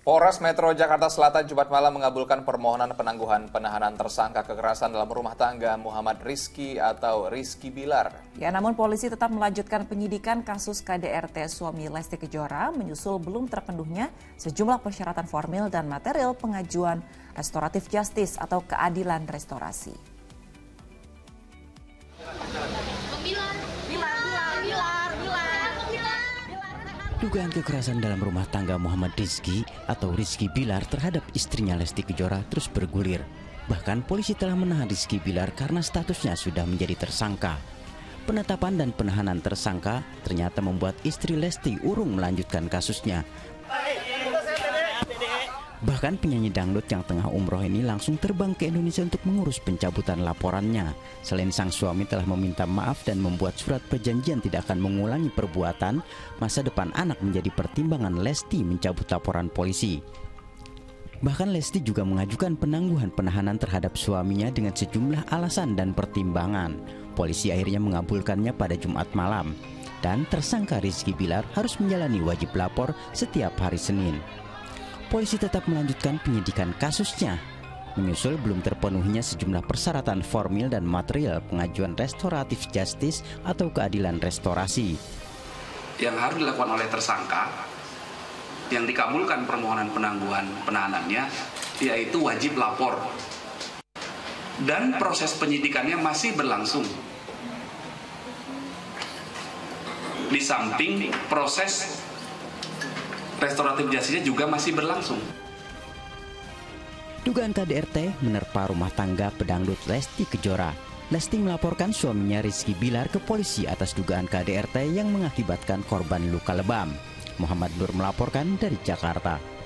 Polres Metro Jakarta Selatan Jumat malam mengabulkan permohonan penangguhan penahanan tersangka kekerasan dalam rumah tangga Muhammad Rizky atau Rizky Bilar. Ya, namun polisi tetap melanjutkan penyidikan kasus KDRT suami Lesti Kejora menyusul belum terpenuhnya sejumlah persyaratan formil dan material pengajuan restoratif justice atau keadilan restorasi. Dugaan kekerasan dalam rumah tangga Muhammad Rizky atau Rizky Bilar terhadap istrinya Lesti Kejora terus bergulir. Bahkan polisi telah menahan Rizky Bilar karena statusnya sudah menjadi tersangka. Penetapan dan penahanan tersangka ternyata membuat istri Lesti urung melanjutkan kasusnya. Bahkan penyanyi dangdut yang tengah umroh ini langsung terbang ke Indonesia untuk mengurus pencabutan laporannya. Selain sang suami telah meminta maaf dan membuat surat perjanjian tidak akan mengulangi perbuatan, masa depan anak menjadi pertimbangan Lesti mencabut laporan polisi. Bahkan Lesti juga mengajukan penangguhan penahanan terhadap suaminya dengan sejumlah alasan dan pertimbangan. Polisi akhirnya mengabulkannya pada Jumat malam. Dan tersangka Rizky Bilar harus menjalani wajib lapor setiap hari Senin. Polisi tetap melanjutkan penyidikan kasusnya, menyusul belum terpenuhinya sejumlah persyaratan formil dan material pengajuan restoratif justice atau keadilan restorasi. Yang harus dilakukan oleh tersangka, yang dikabulkan permohonan penangguhan penahanannya, yaitu wajib lapor. Dan proses penyidikannya masih berlangsung. Di samping proses restoratif justice juga masih berlangsung. Dugaan KDRT menerpa rumah tangga pedangdut Lesti Kejora. Lesti melaporkan suaminya Rizky Bilar ke polisi atas dugaan KDRT yang mengakibatkan korban luka lebam. Muhammad Nur melaporkan dari Jakarta.